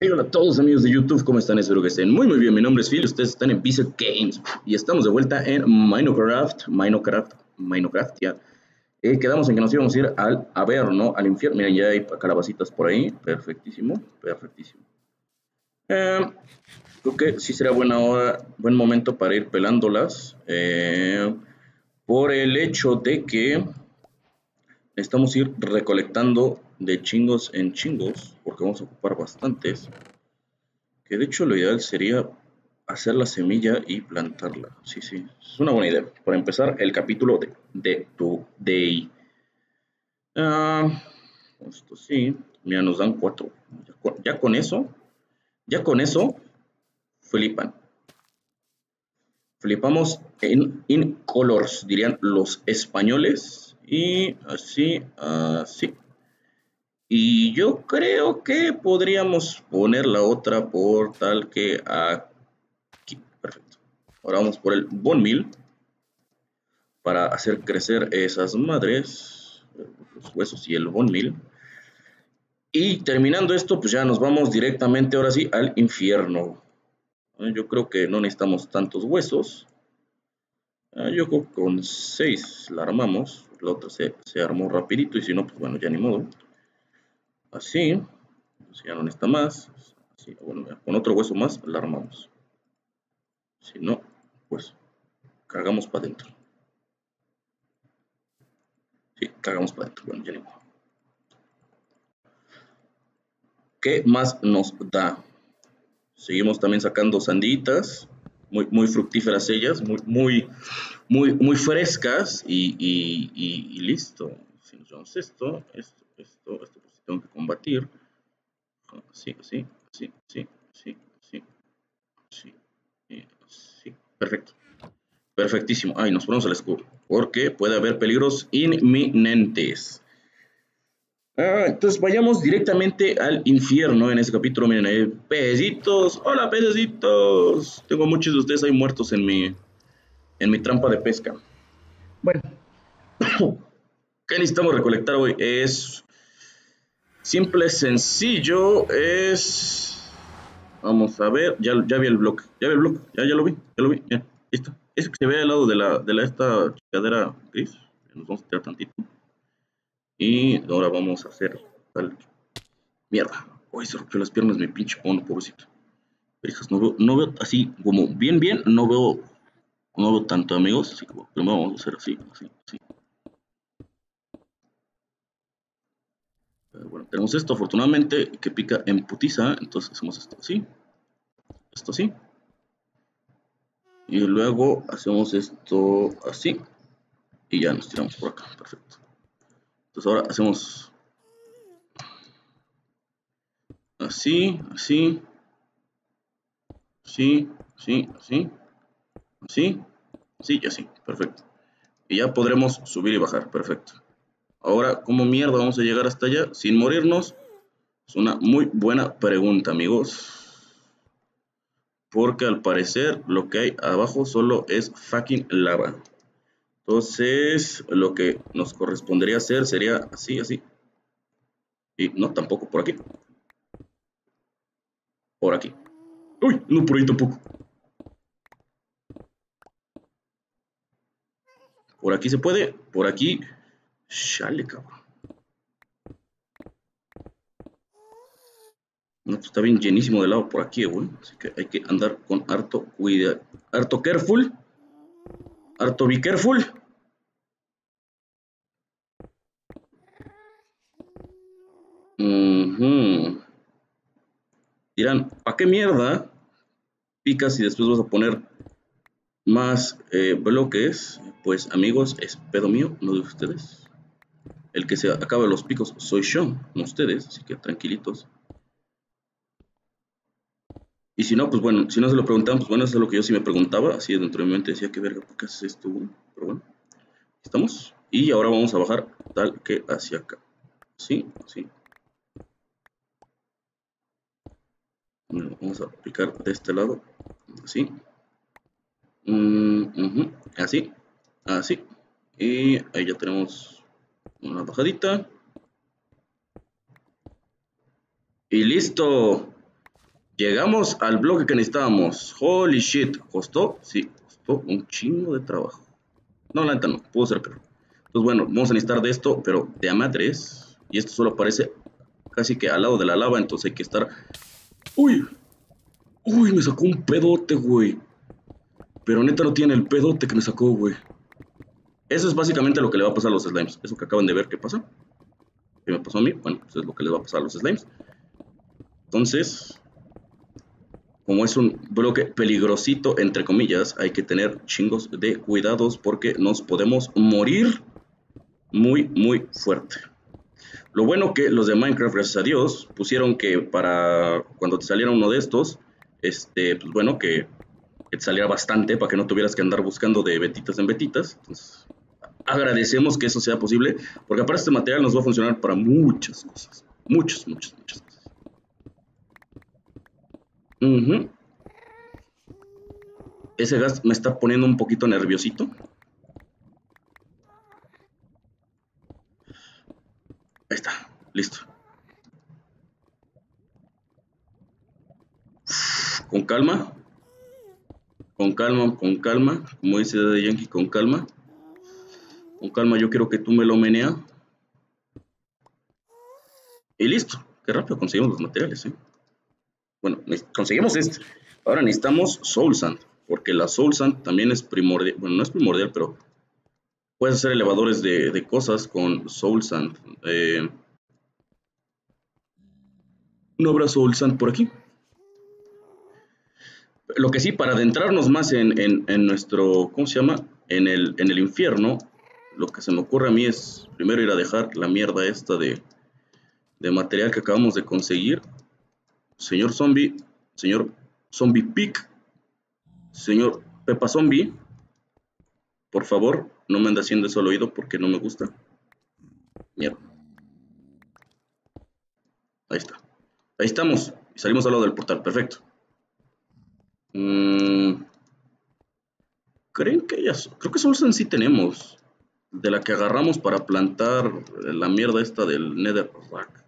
Hey, hola a todos amigos de YouTube, ¿cómo están? Espero que estén muy bien. Mi nombre es Phil, ustedes están en Pixel Games y estamos de vuelta en Minecraft, ya. Quedamos en que nos íbamos a ir a ver, ¿no? Al infierno. Miren, ya hay calabacitas por ahí. Perfectísimo, perfectísimo. Creo que sí será buena hora, buen momento para ir pelándolas. Por el hecho de que necesitamos ir recolectando de chingos en chingos, porque vamos a ocupar bastantes. Que de hecho lo ideal sería hacer la semilla y plantarla. Sí, sí, es una buena idea. Para empezar el capítulo de Today. Esto sí, mira, nos dan 4. Ya con eso, flipan. Flipamos in colors, dirían los españoles. Y así, así. Y yo creo que podríamos poner la otra por tal que aquí. Perfecto. Ahora vamos por el bone meal para hacer crecer esas madres, los huesos y el bone meal. Y terminando esto, pues ya nos vamos directamente ahora sí al infierno. Yo creo que no necesitamos tantos huesos. Yo creo que con 6 la armamos. La otra se armó rapidito y si no, pues bueno, ya ni modo. Así. Si ya no necesita más. Así, bueno, con otro hueso más la armamos. Si no, pues cargamos para adentro. Sí, cargamos para adentro. Bueno, ya ni modo. ¿Qué más nos da? Seguimos también sacando sanditas, muy fructíferas ellas, muy frescas y listo. Si nos llevamos esto, pues tengo que combatir. Sí, sí, sí, sí, sí, sí, sí, sí, perfecto. Perfectísimo. Ay, nos ponemos el escudo, porque puede haber peligros inminentes. Entonces vayamos directamente al infierno en este capítulo. Miren ahí, pececitos. Hola, pececitos. Tengo muchos de ustedes ahí muertos en mi trampa de pesca. Bueno, ¿qué necesitamos recolectar hoy? Es simple, sencillo. Vamos a ver, ya vi el bloque. Ya vi el bloque, ya lo vi, ya, listo. Ese que se ve al lado de esta chingadera gris. Nos vamos a tirar tantito. Y ahora vamos a hacer tal. Mierda. Uy, se rompió las piernas mi pinche mono, pobrecito. Pero hijas, no veo así como bien, no veo tanto amigos, así como primero vamos a hacer así. Bueno, tenemos esto afortunadamente que pica en putiza, entonces hacemos esto así, y luego hacemos esto así, y ya nos tiramos por acá, perfecto. Entonces ahora hacemos así, así, así y así, perfecto. Y ya podremos subir y bajar, perfecto. Ahora, ¿cómo mierda vamos a llegar hasta allá sin morirnos? Es una muy buena pregunta, amigos. Porque al parecer lo que hay abajo solo es fucking lava. Entonces, lo que nos correspondería hacer sería así. Y no, tampoco por aquí. Por aquí. Uy, no por ahí tampoco. Por aquí se puede. Por aquí. Chale, cabrón. No, pues está bien llenísimo de lava por aquí, güey. Así que hay que andar con harto cuidado. Harto careful. Harto be careful. Dirán, ¿para qué mierda picas y después vas a poner más bloques? Pues amigos, es pedo mío, no de ustedes. El que se acaba los picos soy yo, no ustedes, así que tranquilitos. Y si no, pues bueno, si no se lo preguntaban, pues bueno, eso es lo que yo sí me preguntaba, así dentro de mi mente decía, ¿qué verga, por qué haces esto? Pero bueno, estamos. Y ahora vamos a bajar tal que hacia acá. Sí. Vamos a picar de este lado, así. Así, así. Y ahí ya tenemos una bajadita. Y listo. Llegamos al bloque que necesitábamos. Holy shit. ¿Costó? Sí, costó un chingo de trabajo. No, la neta no, pudo ser peor. Entonces, bueno, vamos a necesitar de esto, pero de a madres. Y esto solo aparece casi que al lado de la lava, entonces hay que estar... ¡Uy! ¡Uy! Me sacó un pedote, güey. Pero neta no tiene el pedote que me sacó, güey. Eso es básicamente lo que le va a pasar a los slimes. Eso que acaban de ver que pasa. Que me pasó a mí. Bueno, eso es lo que les va a pasar a los slimes. Entonces, como es un bloque peligrosito, entre comillas, hay que tener chingos de cuidados porque nos podemos morir muy, muy fuerte. Lo bueno que los de Minecraft, gracias a Dios, pusieron que para cuando te saliera uno de estos, pues bueno, que te saliera bastante para que no tuvieras que andar buscando de betitas en betitas. Entonces, agradecemos que eso sea posible, porque aparte este material nos va a funcionar para muchas cosas. Muchas cosas. Ese gas me está poniendo un poquito nerviosito. Ahí está, listo. Con calma. Con calma, como dice Daddy Yankee, con calma. Con calma, yo quiero que tú me lo meneas. Y listo. Qué rápido conseguimos los materiales, ¿eh? Bueno, conseguimos este. Ahora necesitamos Soul Sand. Porque la Soul Sand también es primordial. Bueno, no es primordial, pero puedes hacer elevadores de cosas con Soul Sand. ¿No habrá Soul Sand por aquí? Lo que sí, para adentrarnos más en nuestro, ¿cómo se llama? En el infierno, lo que se me ocurre a mí es primero ir a dejar la mierda esta de material que acabamos de conseguir. Señor Zombie, señor Zombie Pig, señor Pepa Zombie, por favor, no me ande haciendo eso al oído porque no me gusta. Mierda. Ahí está. Ahí estamos. Y salimos al lado del portal. Perfecto. ¿Creen que ellas? Creo que Solsan sí tenemos. De la que agarramos para plantar la mierda esta del Netherrack.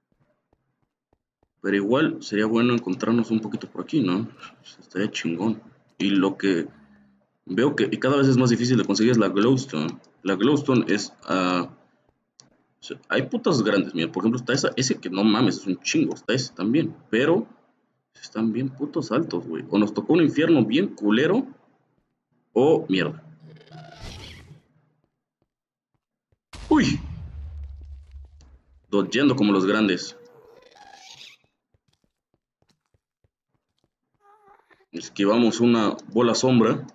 Pero igual sería bueno encontrarnos un poquito por aquí, ¿no? Estaría chingón. Y lo que veo que y cada vez es más difícil de conseguir es la Glowstone. La Glowstone es... o sea, hay putas grandes, mira, por ejemplo está ese que no mames, es un chingo, está ese también. Pero están bien putos altos, güey. O nos tocó un infierno bien culero, o mierda. ¡Uy! Dodgeando como los grandes. Esquivamos una bola sombra.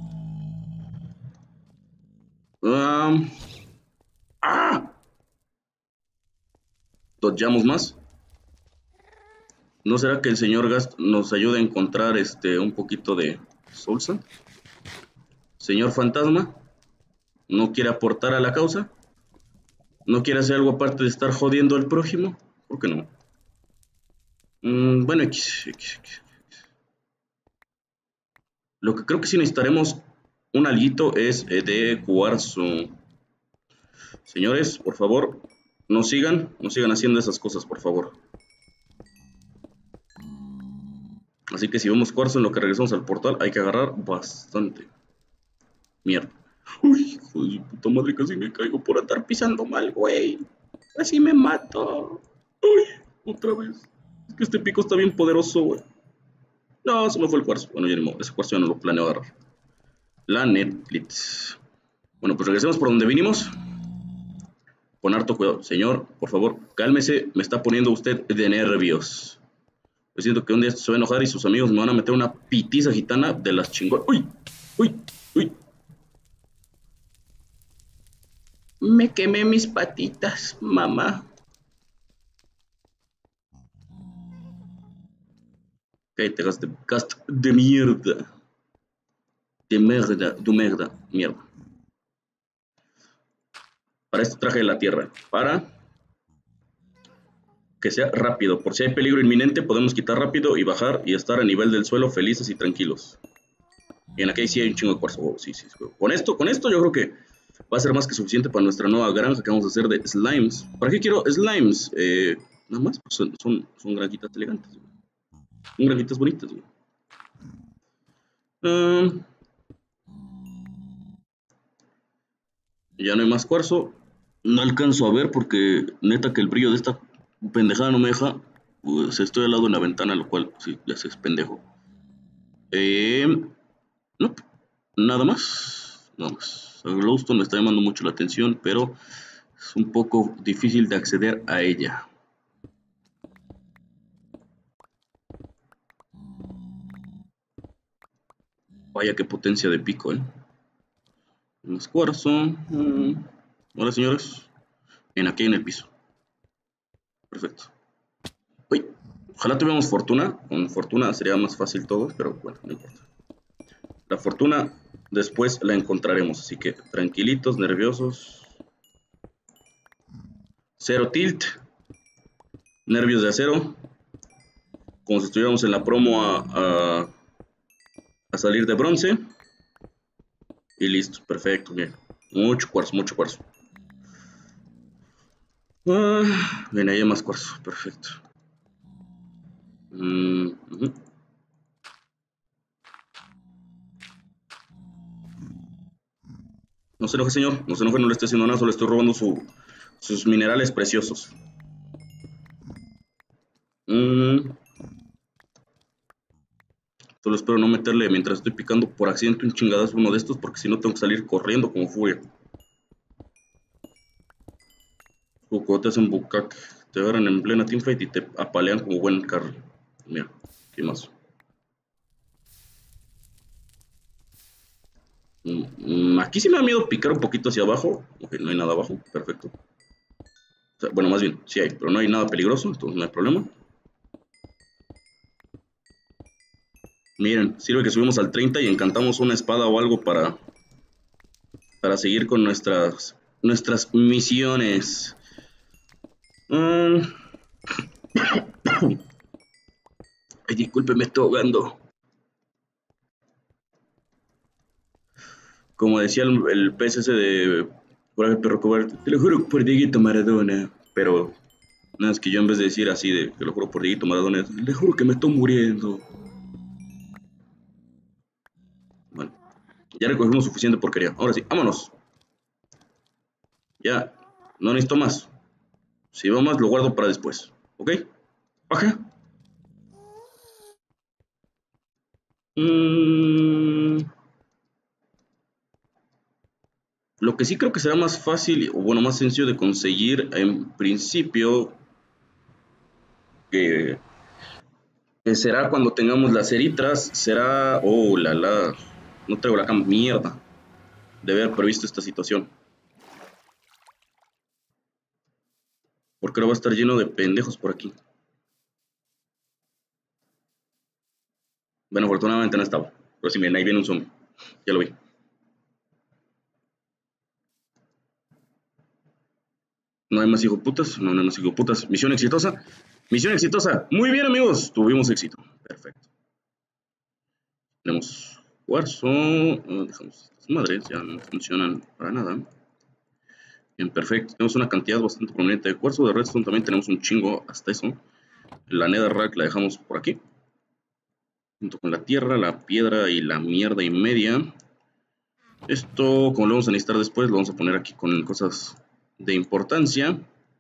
Dodgeamos más. ¿No será que el señor Gast nos ayude a encontrar un poquito de Soul Sand? Señor Fantasma, ¿no quiere aportar a la causa? ¿No quiere hacer algo aparte de estar jodiendo al prójimo? ¿Por qué no? Bueno, X. Lo que creo que sí necesitaremos un alguito es de cuarzo. Señores, por favor, no sigan haciendo esas cosas, por favor. Así que si vemos cuarzo en lo que regresamos al portal, hay que agarrar bastante. Mierda. Uy, hijo de puta madre, casi me caigo por andar pisando mal, güey. Casi me mato. Uy, otra vez. Es que este pico está bien poderoso, güey. No, se me fue el cuarzo. Bueno, ya ni modo. Ese cuarzo ya no lo planeo agarrar. La Netflix. Bueno, pues regresemos por donde vinimos. Con harto cuidado. Señor, por favor, cálmese. Me está poniendo usted de nervios. Yo siento que un día se va a enojar y sus amigos me van a meter una pitiza gitana de las chingonas. ¡Uy! ¡Uy! ¡Uy! Me quemé mis patitas, mamá. Cállate, gast de mierda. De merda, mierda. Para esto traje de la tierra. Para que sea rápido. Por si hay peligro inminente, podemos quitar rápido y bajar y estar a nivel del suelo felices y tranquilos. Y en la que sí hay un chingo de cuarzo. Oh, sí. Con esto yo creo que va a ser más que suficiente para nuestra nueva granja que vamos a hacer de slimes. ¿Para qué quiero slimes? Nada más, pues son granjitas elegantes. Granjitas bonitas, güey. Ah, ya no hay más cuarzo. No alcanzo a ver porque neta que el brillo de esta pendejada no me deja. Pues estoy al lado de una ventana, lo cual sí, ya se es pendejo. Eh, no, nada más. Nada más. Glowstone me está llamando mucho la atención, pero es un poco difícil de acceder a ella. Vaya qué potencia de pico, Más cuarzo. Hola, señores. En aquí en el piso. Perfecto. Uy, ojalá tuviéramos fortuna. Con fortuna sería más fácil todo, pero bueno, no importa. La fortuna después la encontraremos, así que tranquilitos, nerviosos. Cero tilt. Nervios de acero. Como si estuviéramos en la promo a salir de bronce. Y listo, perfecto, bien. Mucho cuarzo, mucho cuarzo. Bien, ahí hay más cuarzo, perfecto. No se enoje, señor. No se enoje, no le estoy haciendo nada, solo estoy robando sus minerales preciosos. Solo espero no meterle mientras estoy picando por accidente un chingadazo uno de estos, porque si no tengo que salir corriendo como furia. Cuando te hacen bucaque, te agarran en plena teamfight y te apalean como buen carry. Mira, ¿qué más? Aquí sí me da miedo picar un poquito hacia abajo. Ok, no hay nada abajo, perfecto. O sea, bueno, más bien, sí hay, pero no hay nada peligroso, entonces no hay problema. Miren, sirve que subimos al 30 y encantamos una espada o algo para seguir con nuestras misiones. Ay, disculpe, me estoy ahogando. Como decía el pez ese de Coraje Perro Cobarde, te lo juro por Dieguito Maradona. Pero nada, es que yo en vez de decir así de te lo juro por Dieguito Maradona, le juro que me estoy muriendo. Bueno, ya recogimos suficiente porquería. Ahora sí, vámonos. Ya, no necesito más. Si va más, lo guardo para después. ¿Ok? Baja. Lo que sí creo que será más fácil, o bueno, más sencillo de conseguir en principio, que, que será cuando tengamos las eritras, será... Oh, no traigo la cama, mierda, de haber previsto esta situación. Porque ahora va a estar lleno de pendejos por aquí. Bueno, afortunadamente no estaba. Pero sí, miren, ahí viene un zombie. Ya lo vi. No hay más hijoputas. No, no hay más hijoputas. Misión exitosa. Misión exitosa. Muy bien, amigos. Tuvimos éxito. Perfecto. Tenemos cuarzo. Dejamos estas madres. Ya no funcionan para nada. Bien, perfecto. Tenemos una cantidad bastante prominente de cuarzo. De redstone también tenemos un chingo hasta eso. La netherrack la dejamos por aquí. Junto con la tierra, la piedra y la mierda y media. Esto, como lo vamos a necesitar después, lo vamos a poner aquí con cosas de importancia.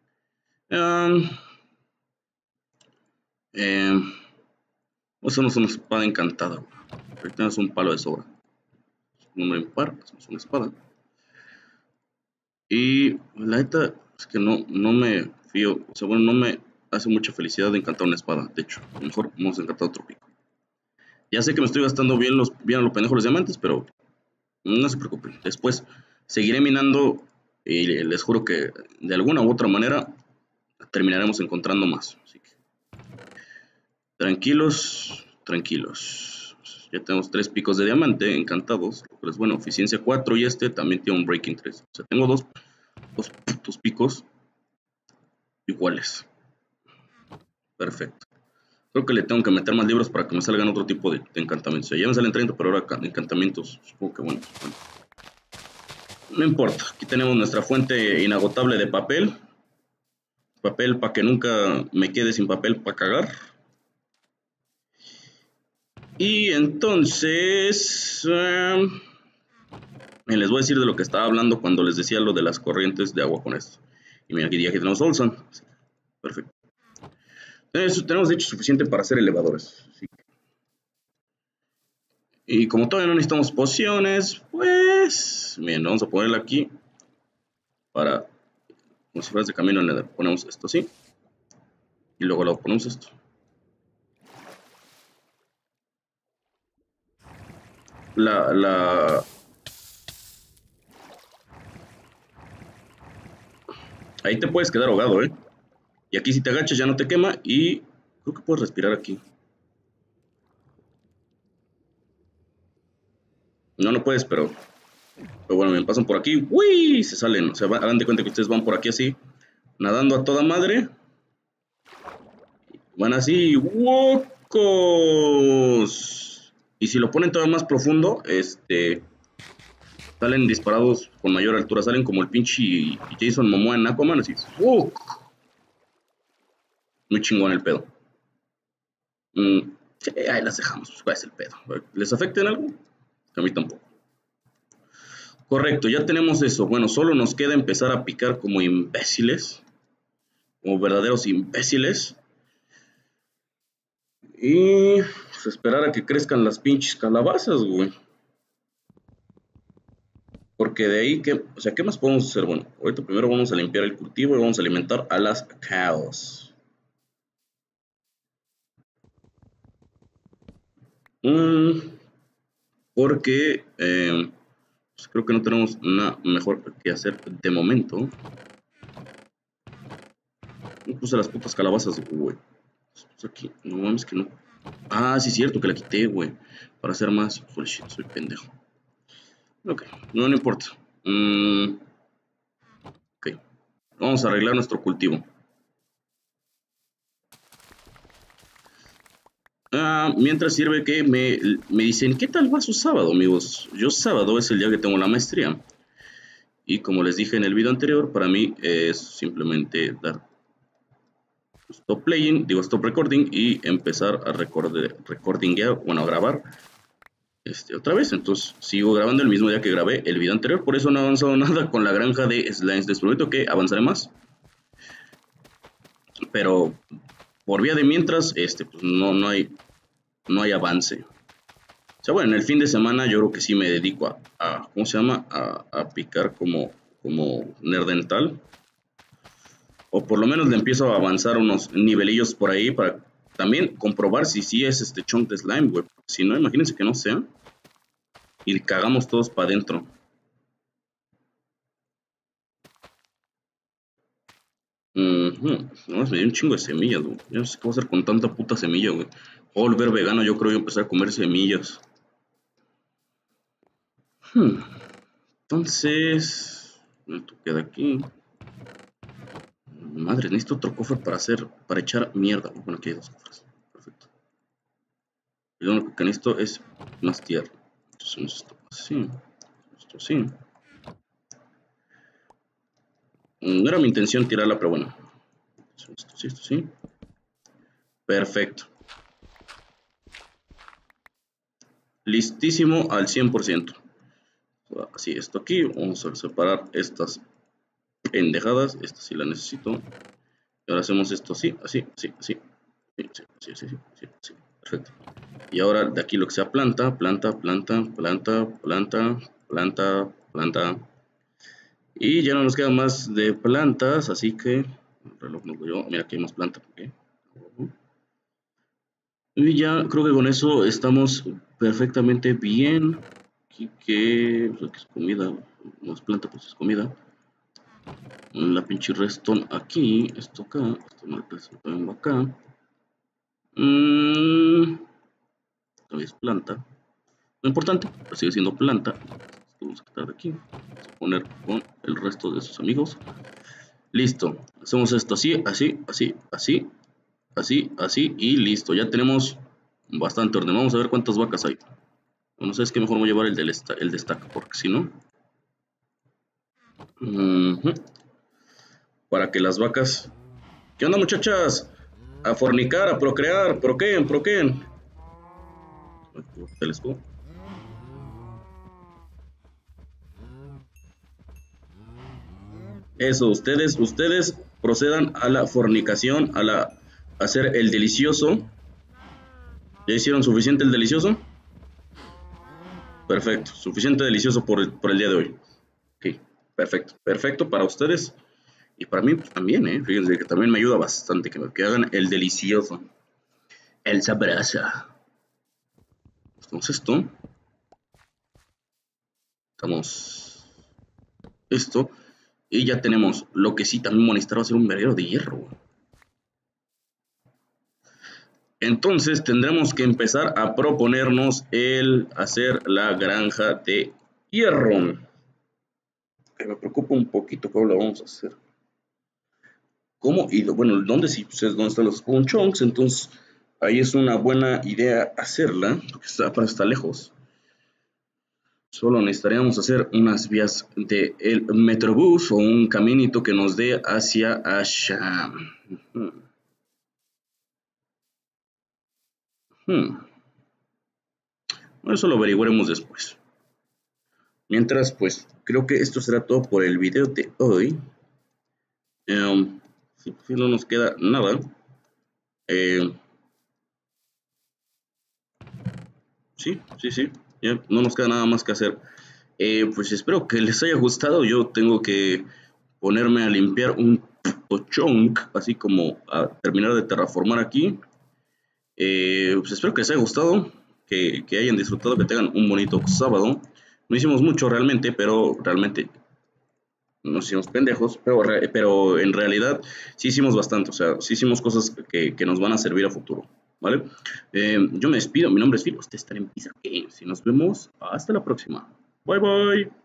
Hacemos una espada encantada. Ahorita tenemos un palo de sobra. Número impar, hacemos una espada. Y la neta es que no me fío, o sea, bueno, no me hace mucha felicidad de encantar una espada. De hecho, a lo mejor vamos a encantar otro pico. Ya sé que me estoy gastando bien a los pendejos los diamantes, pero no se preocupen. Después seguiré minando y les juro que de alguna u otra manera terminaremos encontrando más. Así que tranquilos, tranquilos. Ya tenemos 3 picos de diamante encantados. Pues bueno, eficiencia 4 y este también tiene un breaking 3. O sea, tengo dos putos picos iguales. Perfecto. Creo que le tengo que meter más libros para que me salgan otro tipo de encantamientos. O sea, ya me salen 30, pero ahora encantamientos. Supongo que bueno. No importa. Aquí tenemos nuestra fuente inagotable de papel. Papel para que nunca me quede sin papel para cagar. Y entonces... les voy a decir de lo que estaba hablando cuando les decía lo de las corrientes de agua con esto. Y mira, aquí ya que tenemos Olson. Perfecto. Tenemos de hecho suficiente para hacer elevadores. Así. Y como todavía no necesitamos pociones, pues... Bien, vamos a ponerla aquí. Para... Como si fuera de camino, le ponemos esto así. Y luego le ponemos esto. Ahí te puedes quedar ahogado, ¿eh? Y aquí si te agachas ya no te quema y creo que puedes respirar aquí. No, no puedes, pero bueno, me pasan por aquí. ¡Uy! Se salen. O sea, hagan de cuenta que ustedes van por aquí así, nadando a toda madre. Van así, ¡wocos! Y si lo ponen todavía más profundo, salen disparados con mayor altura. Salen como el pinche Jason Momoa en Aquaman, así. ¡Fuck! Muy chingón el pedo. Sí, ahí las dejamos. Pues, ¿cuál es el pedo? ¿Les afecta en algo? A mí tampoco. Correcto, ya tenemos eso. Bueno, solo nos queda empezar a picar como imbéciles. Como verdaderos imbéciles. Y pues, esperar a que crezcan las pinches calabazas, güey. Porque de ahí, o sea, ¿qué más podemos hacer? Bueno, ahorita primero vamos a limpiar el cultivo y vamos a alimentar a las cows. Porque pues creo que no tenemos nada mejor que hacer de momento. No puse las putas calabazas, güey. Pues aquí, no mames que no. Ah, sí es cierto que la quité, güey. Para hacer más. Holy shit, soy pendejo. Ok, no importa. Ok, vamos a arreglar nuestro cultivo. Mientras sirve que me dicen, ¿qué tal va su sábado, amigos? Yo sábado es el día que tengo la maestría. Y como les dije en el video anterior, para mí es simplemente dar stop playing, digo stop recording y empezar a a grabar otra vez. Entonces sigo grabando el mismo día que grabé el video anterior, por eso no he avanzado nada con la granja de slimes. Les prometo que avanzaré más. Pero por vía de mientras, pues no hay avance. O sea, bueno, en el fin de semana yo creo que sí me dedico ¿cómo se llama? A picar como nerdental. O por lo menos le empiezo a avanzar unos nivelillos por ahí para también comprobar si sí es este chunk de slime, güey. Si no, imagínense que no sea. Y cagamos todos para adentro. No, me dio un chingo de semillas, güey. Yo no sé qué voy a hacer con tanta puta semilla, güey. Voy a volver vegano, yo creo, y empezar a comer semillas. Entonces, esto queda aquí. Madre, necesito otro cofre para echar mierda. Bueno, aquí hay dos cofres. Perfecto. Y lo único que necesito es más tierra. Entonces, esto así. Esto así. No era mi intención tirarla, pero bueno. Esto sí. Perfecto. Listísimo al 100%. Así, esto aquí. Vamos a separar estas pendejadas. Esta sí la necesito. Y ahora hacemos esto así. Perfecto. Y ahora de aquí lo que sea planta. Y ya no nos queda más de plantas, así que el reloj no yo. Mira, aquí hay más planta. ¿Okay? Y ya creo que con eso estamos perfectamente bien. Aquí que es comida, no es planta, pues es comida. La pinche redstone aquí, esto acá, esto no tengo acá. Todavía es planta. Lo importante, pero sigue siendo planta. Vamos a quitar de aquí. Vamos a poner con el resto de sus amigos. Listo. Hacemos esto así, así y listo. Ya tenemos bastante orden. Vamos a ver cuántas vacas hay. No sé, es que mejor voy a llevar el de stack, porque si no... Para que las vacas... ¿Qué onda, muchachas? A fornicar, a procrear, proqueen. del escudo. Eso, ustedes procedan a la fornicación, a hacer el delicioso. ¿Ya hicieron suficiente el delicioso? Perfecto, suficiente delicioso por el día de hoy. Ok, perfecto, perfecto para ustedes y para mí pues, también, fíjense que también me ayuda bastante que hagan el delicioso, el sabroso. Entonces esto, estamos esto y ya tenemos lo que sí también necesitaba hacer un verdadero de hierro. Entonces tendremos que empezar a proponernos el hacer la granja de hierro. Me preocupa un poquito cómo lo vamos a hacer. ¿Cómo? Y bueno, ¿dónde sí? Pues es donde están los spawn chunks, entonces ahí es una buena idea hacerla, porque está lejos. Solo necesitaríamos hacer unas vías de el Metrobús o un caminito que nos dé hacia allá. Bueno, eso lo averiguaremos después. Mientras, pues, creo que esto será todo por el video de hoy. Si no nos queda nada. Sí. Ya no nos queda nada más que hacer. Pues espero que les haya gustado. Yo tengo que ponerme a limpiar un chunk, así como a terminar de terraformar aquí. Pues espero que les haya gustado, que hayan disfrutado, que tengan un bonito sábado. No hicimos mucho realmente, pero realmente nos hicimos pendejos, pero en realidad sí hicimos bastante, o sea, sí hicimos cosas que nos van a servir a futuro, ¿vale? Yo me despido, mi nombre es Phil, ustedes están en Pizza Games y nos vemos hasta la próxima. Bye bye.